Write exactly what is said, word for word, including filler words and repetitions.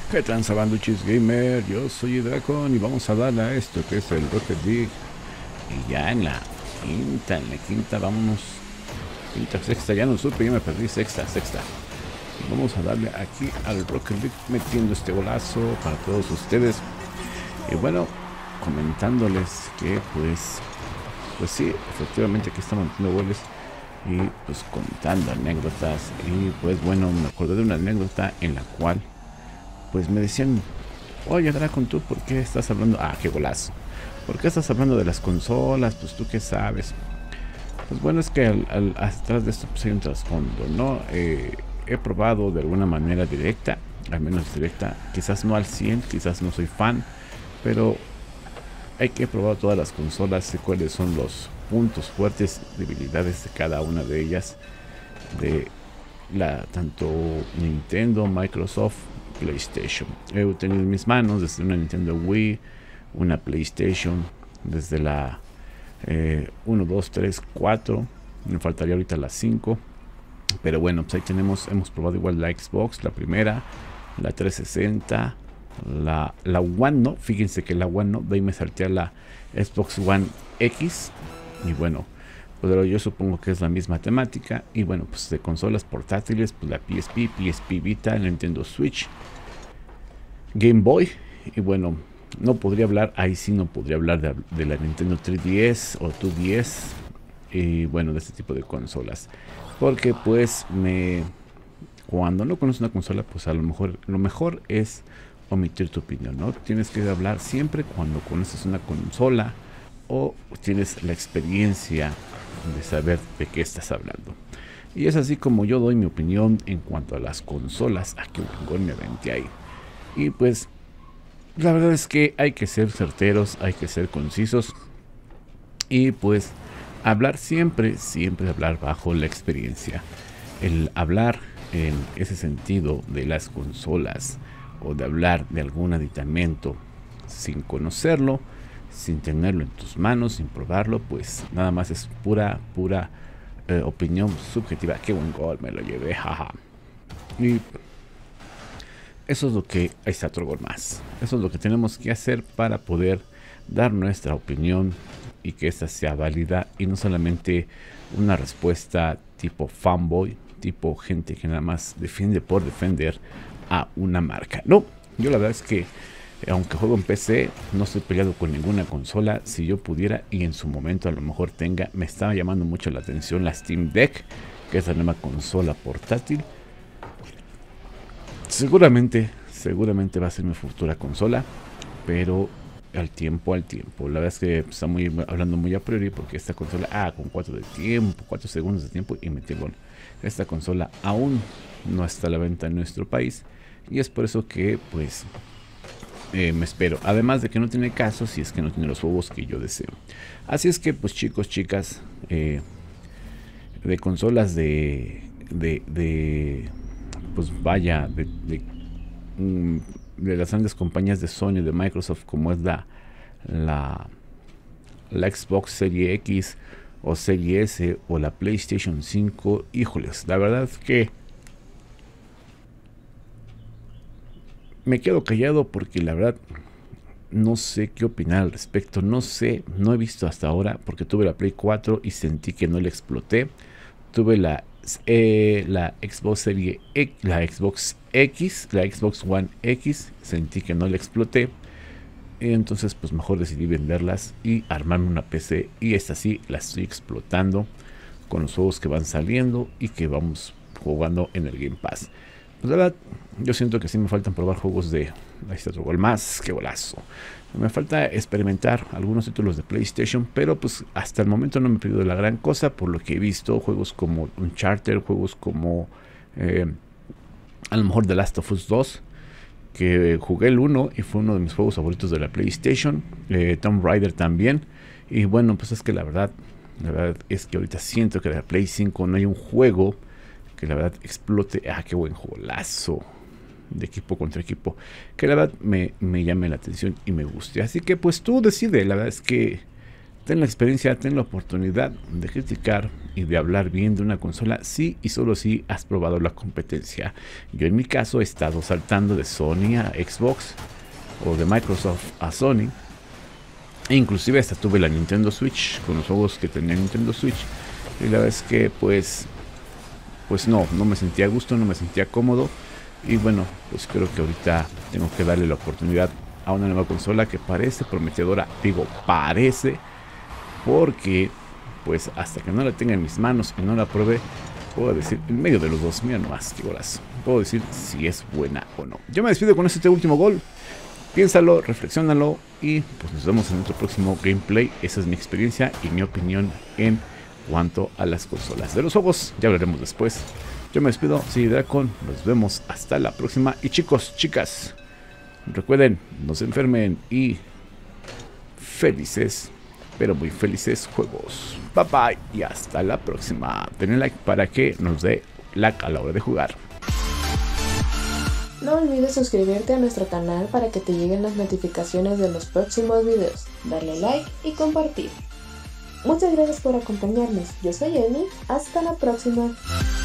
¿Qué tranza, banduchis gamer? Yo soy Dracon y vamos a darle a esto que es el Rocket League. Y ya en la quinta, en la quinta, vámonos. Quinta, sexta, ya no supe, ya me perdí. Sexta, sexta. Y vamos a darle aquí al Rocket League metiendo este golazo para todos ustedes. Y bueno, comentándoles que pues, pues sí, efectivamente aquí estamos metiendo goles. Y pues contando anécdotas. Y pues bueno, me acordé de una anécdota en la cual pues me decían: oye Dracon, ¿tú por qué estás hablando? Ah, qué golazo. ¿Por qué estás hablando de las consolas? Pues tú qué sabes. Pues bueno, es que al, al, atrás de esto pues hay un trasfondo, ¿no? Eh, he probado de alguna manera directa, al menos directa, quizás no al cien, quizás no soy fan, pero hay que he probado todas las consolas, sé cuáles son los puntos fuertes, debilidades de cada una de ellas, de la tanto Nintendo, Microsoft, PlayStation. He tenido en mis manos desde una Nintendo Wii, una PlayStation, desde la eh, uno, dos, tres, cuatro. Me faltaría ahorita la cinco. Pero bueno, pues ahí tenemos, hemos probado igual la Xbox, la primera, la trescientos sesenta, la, la One no. Fíjense que la One no, de ahí me salté a la Xbox One X. Y bueno, pero yo supongo que es la misma temática. Y bueno, pues de consolas portátiles, pues la P S P, P S P Vita, Nintendo Switch, Game Boy. Y bueno, no podría hablar, ahí sí no podría hablar de, de la Nintendo tres D S o dos D S. Y bueno, de este tipo de consolas, porque pues me cuando no conoces una consola, pues a lo mejor lo mejor es omitir tu opinión, ¿no? Tienes que hablar siempre cuando conoces una consola o tienes la experiencia de saber de qué estás hablando. Y es así como yo doy mi opinión en cuanto a las consolas. Aquí un me aventé ahí. Y pues la verdad es que hay que ser certeros, hay que ser concisos. Y pues hablar siempre, siempre hablar bajo la experiencia. El hablar en ese sentido de las consolas o de hablar de algún aditamento sin conocerlo, sin tenerlo en tus manos, sin probarlo, pues nada más es pura, pura eh, opinión subjetiva. Qué buen gol, me lo llevé, jaja. Y eso es lo que, ahí está otro gol más. Eso es lo que tenemos que hacer para poder dar nuestra opinión y que esta sea válida y no solamente una respuesta tipo fanboy, tipo gente que nada más defiende por defender a una marca. No, yo la verdad es que aunque juego en P C, no estoy peleado con ninguna consola. Si yo pudiera y en su momento a lo mejor tenga, me estaba llamando mucho la atención la Steam Deck, que es la nueva consola portátil. Seguramente, seguramente va a ser mi futura consola, pero al tiempo, al tiempo. La verdad es que está muy hablando muy a priori porque esta consola, ah, con cuatro de tiempo, cuatro segundos de tiempo y metí gol. Esta consola aún no está a la venta en nuestro país y es por eso que pues Eh, me espero, además de que no tiene caso si es que no tiene los juegos que yo deseo. Así es que pues chicos, chicas, eh, de consolas de, de, de pues vaya, de, de, de las grandes compañías de Sony, de Microsoft, como es la, la, la Xbox Series X o Series S o la PlayStation cinco, híjoles, la verdad es que me quedo callado porque la verdad no sé qué opinar al respecto. No sé, no he visto hasta ahora porque tuve la Play cuatro y sentí que no la exploté. Tuve la, eh, la Xbox Series X, la Xbox X, la Xbox One X, sentí que no la exploté. Entonces pues mejor decidí venderlas y armarme una P C y esta sí la estoy explotando con los juegos que van saliendo y que vamos jugando en el Game Pass. Pues la verdad, yo siento que sí me faltan probar juegos de... Ahí está otro gol más, qué golazo. Me falta experimentar algunos títulos de PlayStation, pero pues hasta el momento no me he pedido la gran cosa por lo que he visto. Juegos como Uncharted, juegos como... Eh, a lo mejor The Last of Us dos, que jugué el uno y fue uno de mis juegos favoritos de la PlayStation. Eh, Tomb Raider también. Y bueno, pues es que la verdad, la verdad es que ahorita siento que en la Play cinco no hay un juego que la verdad explote. Ah, qué buen golazo de equipo contra equipo, que la verdad me, me llame la atención y me guste. Así que pues tú decide. La verdad es que ten la experiencia, ten la oportunidad de criticar y de hablar bien de una consola si y solo si has probado la competencia. Yo en mi caso he estado saltando de Sony a Xbox o de Microsoft a Sony, e inclusive hasta tuve la Nintendo Switch con los juegos que tenía Nintendo Switch, y la verdad es que pues pues no, no me sentía a gusto, no me sentía cómodo, y bueno, pues creo que ahorita tengo que darle la oportunidad a una nueva consola que parece prometedora. Digo parece, porque pues hasta que no la tenga en mis manos y no la pruebe, puedo decir, en medio de los dos, mira nomás qué golazo, puedo decir si es buena o no. Yo me despido con este último gol. Piénsalo, reflexiónalo y pues nos vemos en nuestro próximo gameplay. Esa es mi experiencia y mi opinión en cuanto a las consolas. De los juegos ya hablaremos después. Yo me despido, soy Dracon, nos vemos hasta la próxima. Y chicos, chicas, recuerden, no se enfermen y felices, pero muy felices juegos. Bye bye y hasta la próxima. Denle like para que nos dé like a la hora de jugar. No olvides suscribirte a nuestro canal para que te lleguen las notificaciones de los próximos videos, darle like y compartir. Muchas gracias por acompañarnos, yo soy Emi, hasta la próxima.